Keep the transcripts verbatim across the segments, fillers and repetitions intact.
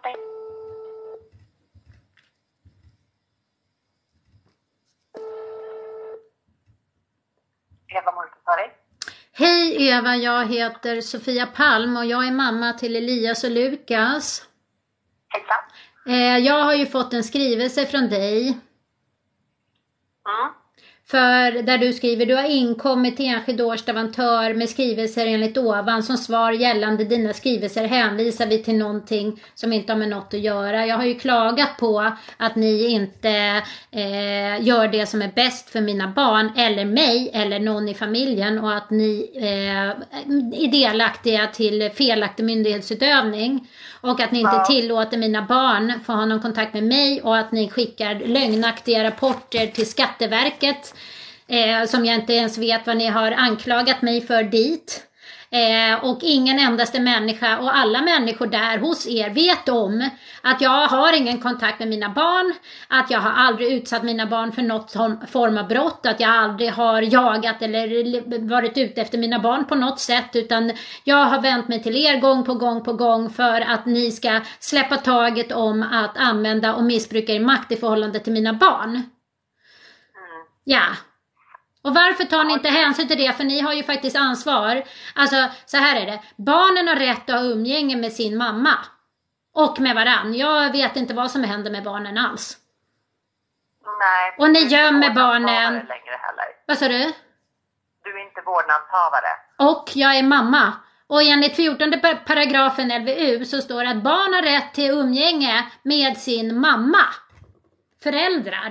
dig. Eva Montessori. Hej Eva, jag heter Sofia Palm och jag är mamma till Elias och Lukas. Hejsan. Eh, jag har ju fått en skrivelse från dig. Mm. För där du skriver, du har inkommit till enskild årsleverantör med skrivelser enligt ovan. Som svar gällande dina skrivelser hänvisar vi till någonting som inte har med något att göra. Jag har ju klagat på att ni inte eh, gör det som är bäst för mina barn eller mig eller någon i familjen. Och att ni eh, är delaktiga till felaktig myndighetsutövning. Och att ni inte Ja. tillåter mina barn få ha någon kontakt med mig. Och att ni skickar lögnaktiga rapporter till Skatteverket. Eh, som jag inte ens vet vad ni har anklagat mig för dit. Eh, och ingen endaste människa och alla människor där hos er vet om att jag har ingen kontakt med mina barn. Att jag har aldrig utsatt mina barn för något form av brott. Att jag aldrig har jagat eller varit ute efter mina barn på något sätt. Utan jag har vänt mig till er gång på gång på gång för att ni ska släppa taget om att använda och missbruka er makt i förhållande till mina barn. Mm. Ja. Och varför tar ni inte hänsyn till det? För ni har ju faktiskt ansvar. Alltså, så här är det. Barnen har rätt att ha umgänge med sin mamma. Och med varann. Jag vet inte vad som händer med barnen alls. Nej. Och ni du är inte gömmer vårdnadshavare barnen. längre heller. Vad sa du? Du är inte vårdnadshavare. Och jag är mamma. Och enligt fjortonde paragrafen L V U så står det att barn har rätt till umgänge med sin mamma. Föräldrar.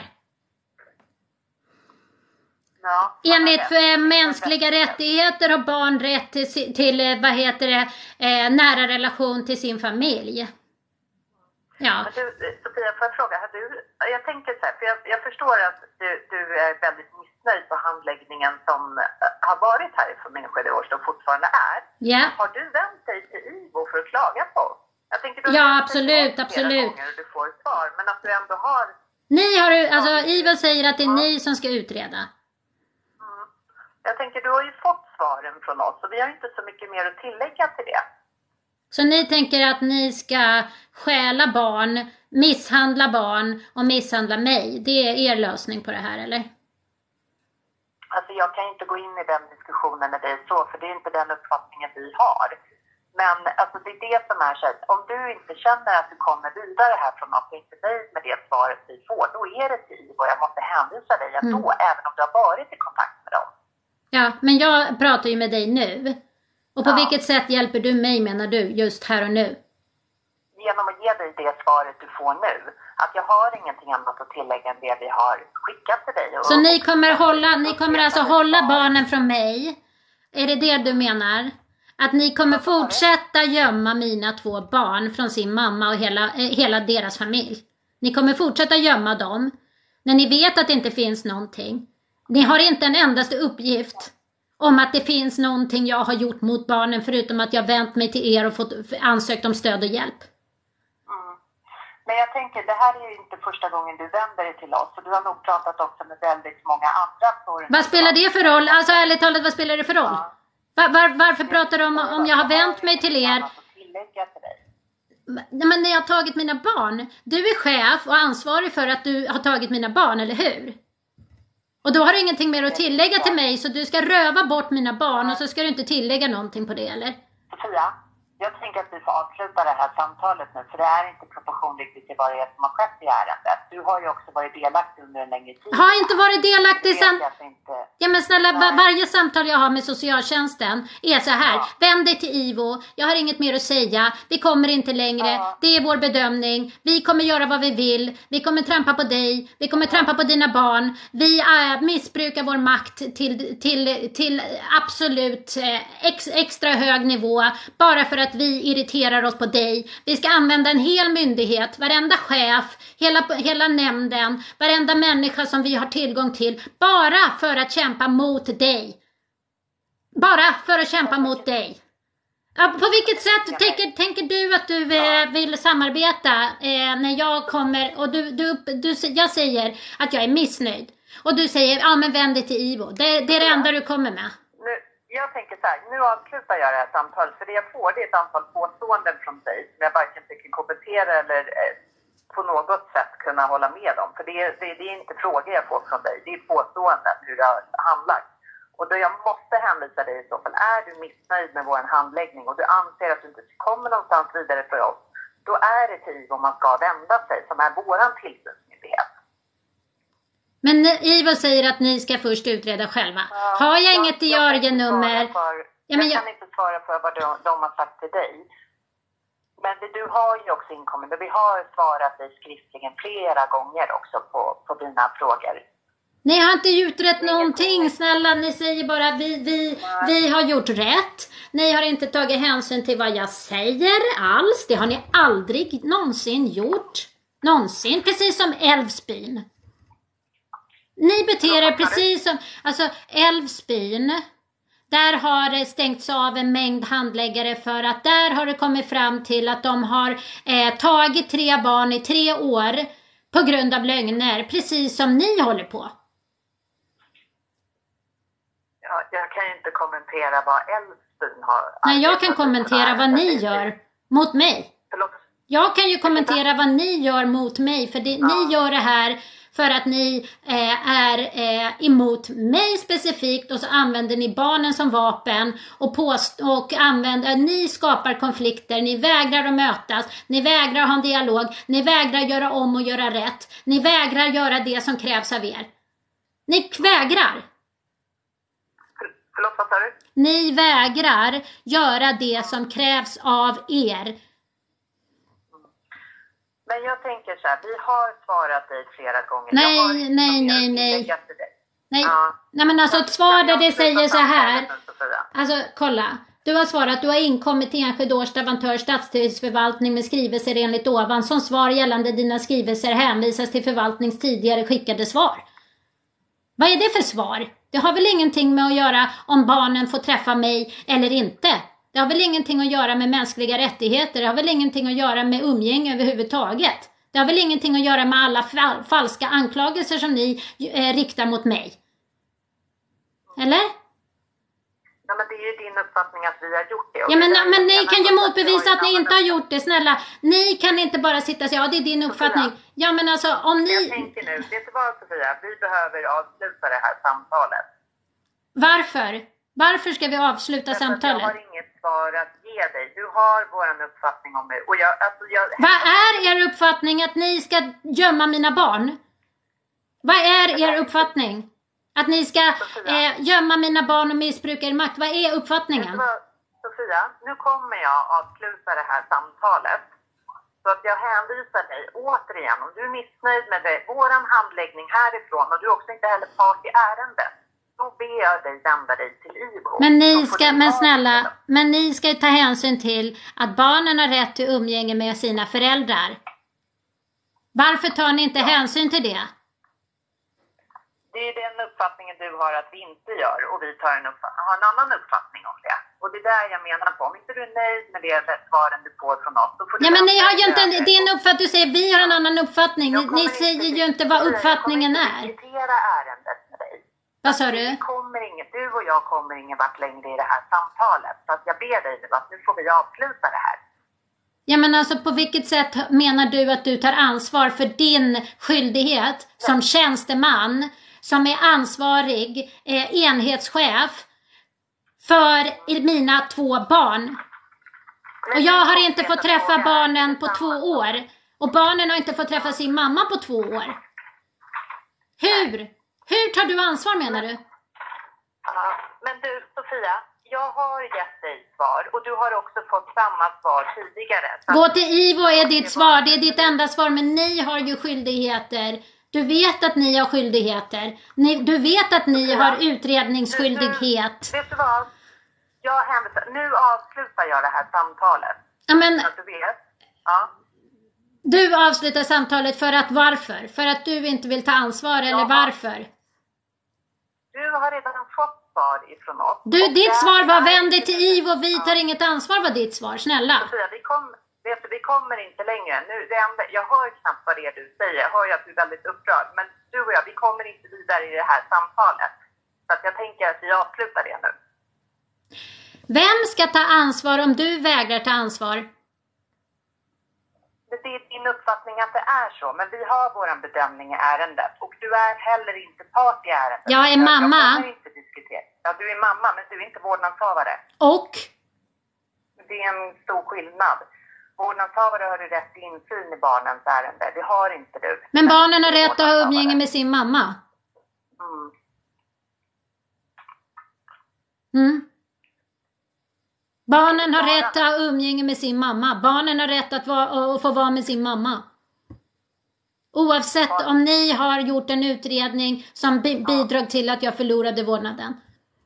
Ja, Enligt det. eh, mänskliga rättigheter har barn rätt till, si- till eh, vad heter det, eh, nära relation till sin familj. Ja. Men du, Sofia, får jag fråga, har du, jag tänker så här, för jag, jag förstår att du, du är väldigt missnöjd på handläggningen som eh, har varit här i Familjeskydd och fortfarande är. Ja. Har du vänt dig till I V O för att klaga på? Jag tänker, du har Ja, vänt dig absolut, till oss flera absolut. gånger och du får svar, men att du ändå har... Ni har, alltså Ivo säger att det är ni som ska utreda. Mm. Jag tänker, du har ju fått svaren från oss och vi har inte så mycket mer att tillägga till det. Så ni tänker att ni ska stjäla barn, misshandla barn och misshandla mig. Det är er lösning på det här, eller? Alltså jag kan inte gå in i den diskussionen med dig så, för det är inte den uppfattningen vi har. Men alltså det är det som är så att om du inte känner att du kommer vidare här från oss och inte nöjd med det svaret vi får, då är det till och jag måste hänvisa dig ändå, mm. även om du har varit i kontakt med dem. Ja, men jag pratar ju med dig nu. Och på Ja. vilket sätt hjälper du mig, menar du, just här och nu? Genom att ge dig det svaret du får nu. Att jag har ingenting annat att tillägga än det vi har skickat till dig. Och Så ni kommer hålla, ni kommer alltså hålla barnen från mig? Är det det du menar? Att ni kommer fortsätta gömma mina två barn från sin mamma och hela, eh, hela deras familj? Ni kommer fortsätta gömma dem när ni vet att det inte finns någonting. Ni har inte en endaste uppgift om att det finns någonting jag har gjort mot barnen förutom att jag vänt mig till er och fått ansökt om stöd och hjälp. Mm. Men jag tänker, det här är ju inte första gången du vänder dig till oss. Och du har nog pratat också med väldigt många andra. Vad spelar det för roll? Alltså ärligt talat, vad spelar det för roll? Ja. Var, var, varför pratar du om om jag har vänt mig till er? Men när jag har tagit mina barn. Du är chef och ansvarig för att du har tagit mina barn, eller hur? Och då har du ingenting mer att tillägga till mig. Så du ska röva bort mina barn och så ska du inte tillägga någonting på det, eller? Sofia, jag tänker att vi får avsluta det här samtalet nu. För det är inte proportion riktigt till vad det är som har skett i ärendet. Du har ju också varit delaktig under en längre tid. Har inte varit delaktig sen... Inte... Ja men snälla, var, varje samtal jag har med socialtjänsten är så här. Ja. Vänd dig till I V O, jag har inget mer att säga. Vi kommer inte längre, ja. Det är vår bedömning. Vi kommer göra vad vi vill. Vi kommer trampa på dig, vi kommer ja. trampa på dina barn. Vi äh, missbrukar vår makt till, till, till absolut äh, ex, extra hög nivå. Bara för att vi irriterar oss på dig. Vi ska använda en hel myndighet, varenda chef, hela, hela nämnden, varenda människa som vi har tillgång till. Bara för att kämpa mot dig. Bara för att kämpa mot dig. Ja, på vilket sätt tänker, tänker du att du eh, vill samarbeta eh, när jag kommer och du, du, du, jag säger att jag är missnöjd. Och du säger, ja men vänd dig till I V O. Det, det är det enda du kommer med. Nu, jag tänker så här, nu avslutar jag det här samtalet, för det jag får det är ett antal påståenden från dig som jag varken tycker kommentera eller eh, på något sätt kunna hålla med om. För det, det, det är inte frågor jag får från dig, det är påståenden hur det handlar. Och då jag måste hänvisa dig i så fall, är du missnöjd med vår handläggning och du anser att du inte kommer någonstans vidare för oss, då är det till IVO man ska vända sig, som är våran tillsynsmyndighet. Men IVO säger att ni ska först utreda själva. Ja, har jag, jag inget diarienummer... Jag, ja, men jag, jag kan inte svara för vad de, de har sagt till dig. Men det, du har ju också inkommit, och vi har svarat dig skriftligen flera gånger också på, på dina frågor. Ni har inte utrett någonting, snälla. Ni säger bara att vi, vi, vi har gjort rätt. Ni har inte tagit hänsyn till vad jag säger alls. Det har ni aldrig någonsin gjort. Någonsin. Precis som Älvsbyn. Ni beter er precis som... Alltså Älvsbyn... Där har det stängts av en mängd handläggare för att där har det kommit fram till att de har eh, tagit tre barn i tre år på grund av lögner. Precis som ni håller på. Ja, jag kan ju inte kommentera vad Älvsbyn har... Nej, jag kan kommentera vad ni gör mot mig. Förlåt. Jag kan ju kommentera vad ni gör mot mig. För det, ja. Ni gör det här... För att ni eh, är eh, emot mig specifikt och så använder ni barnen som vapen och, påst och använder, ni skapar konflikter, ni vägrar att mötas, ni vägrar ha en dialog, ni vägrar göra om och göra rätt, ni vägrar göra det som krävs av er. Ni vägrar. Förlåt, vad sa du? Ni vägrar göra det som krävs av er. Men jag tänker så här, vi har svarat dig flera gånger. Nej, har nej, nej, nej. Nej. Ja. Nej, men alltså ett svar där det säger så här. Alltså, kolla. Du har svarat, du har inkommit till enskild årsdavantörs stadsstyrelseförvaltning med skrivelser enligt ovan. Som svar gällande dina skrivelser hänvisas till förvaltnings tidigare skickade svar. Vad är det för svar? Det har väl ingenting med att göra om barnen får träffa mig eller inte. Det har väl ingenting att göra med mänskliga rättigheter. Det har väl ingenting att göra med umgänge överhuvudtaget. Det har väl ingenting att göra med alla fal- falska anklagelser som ni eh, riktar mot mig. Eller? Ja, men det är ju din uppfattning att vi har gjort det. Ja, men, men ni kan ju motbevisa att ni inte har gjort det, snälla. Ni kan inte bara sitta och säga, ja, det är din uppfattning. Ja, men alltså, om ni... Jag tänker nu, vet du vad, Sofia? Vi behöver avsluta det här samtalet. Varför? Varför ska vi avsluta Därför samtalet? Jag har inget svar att ge dig. Du har våran uppfattning om det. Och jag, alltså jag... Vad är er uppfattning att ni ska gömma mina barn? Vad är er uppfattning? Att ni ska eh, gömma mina barn och missbruka er makt. Vad är uppfattningen? Sofia, nu kommer jag avsluta det här samtalet. Så att jag hänvisar dig återigen. Om du är missnöjd med det, våran handläggning härifrån och du är också inte heller part i ärendet. Då ber jag dig vända dig till IVO. Men ni ska, men snälla, men ni ska ta hänsyn till att barnen har rätt till umgänge med sina föräldrar. Varför tar ni inte ja. hänsyn till det? Det är den uppfattningen du har att vi inte gör och vi tar en, har en annan uppfattning om det. Och det är där jag menar på. Om inte du är nöjd med det svaren du får från oss, då får du... Ja, men ni har ju inte din uppfattning. Du säger vi har en annan uppfattning. Ni, ni säger ju inte vad uppfattningen är. Jag kommer inte diskutera ärendet med dig. Vad sa du? Vi kommer inget, du och jag kommer ingen vart längre i det här samtalet. Så att jag ber dig nu att nu får vi avsluta det här. Ja, men alltså på vilket sätt menar du att du tar ansvar för din skyldighet ja. som tjänsteman, som är ansvarig eh, enhetschef för mina två barn? Och jag har inte fått träffa barnen på två år. Och barnen har inte fått träffa sin mamma på två år. Hur? Hur tar du ansvar menar du? Ja, men du Sofia, jag har gett dig svar och du har också fått samma svar tidigare. Gå till IVO är ditt svar, det är ditt enda svar, men ni har ju skyldigheter. Du vet att ni har skyldigheter. Ni, du vet att ni Sofia, har utredningsskyldighet. Du, du, vet du vad? Jag hänvisar, nu avslutar jag det här samtalet. Ja, men... Så att du vet. Ja. Du avslutar samtalet för att varför? För att du inte vill ta ansvar eller ja. varför? Du har redan fått svar ifrån oss. Du, ditt svar var vänd dig till IVO, vi tar inget ansvar var ditt svar, snälla. Sofia, vi, kom, vet du, vi kommer inte längre. Nu, det enda, jag hör knappt vad det är du säger, jag hör ju att du är väldigt upprörd. Men du och jag, vi kommer inte vidare i det här samtalet. Så att jag tänker att vi avslutar det nu. Vem ska ta ansvar om du vägrar ta ansvar? Det är din uppfattning att det är så, men vi har vår bedömning i ärendet och du är heller inte part i ärendet. Jag är mamma. Jag kommer inte diskutera. Ja, du är mamma, men du är inte vårdnadshavare. Och? Det är en stor skillnad. Vårdnadshavare har du rätt till insyn i barnens ärende. Det har inte du. Men barnen har rätt att ha umgänge med sin mamma. Mm. Mm. Barnen har rätt att ha umgänge med sin mamma. Barnen har rätt att, vara, att få vara med sin mamma. Oavsett om ni har gjort en utredning som bidrog till att jag förlorade vårdnaden.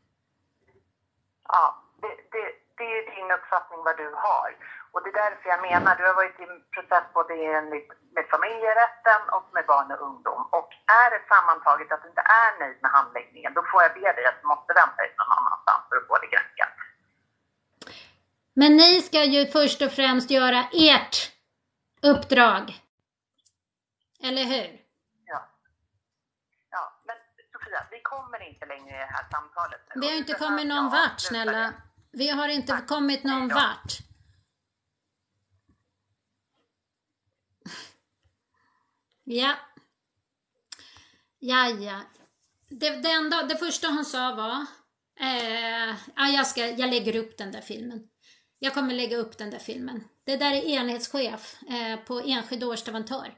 Ja, det, det, det är din uppfattning vad du har. Och det är därför jag menar, du har varit i en process både enligt med familjerätten och med barn och ungdom. Och är det sammantaget att du inte är nöjd med handläggningen, då får jag be dig att du måste vänta dig någon annanstans för att få det granskat. Men ni ska ju först och främst göra ert uppdrag. Eller hur? Ja. Ja, men Sofia, vi kommer inte längre i det här samtalet nu. Vi har inte kommit någon vart, snälla. Vi har inte Tack. kommit någon vart. Ja. Ja, ja. Det, det, enda, det första hon sa var eh, ja, jag, ska, jag lägger upp den där filmen. Jag kommer lägga upp den där filmen. Det där är enhetschef eh, på Enskede Årstavantör.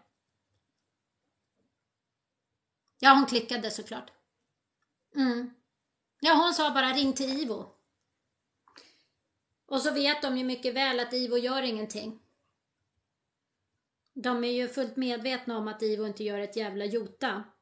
Ja, hon klickade såklart. Mm. Ja, hon sa bara ring till Ivo. Och så vet de ju mycket väl att Ivo gör ingenting. De är ju fullt medvetna om att Ivo inte gör ett jävla jota.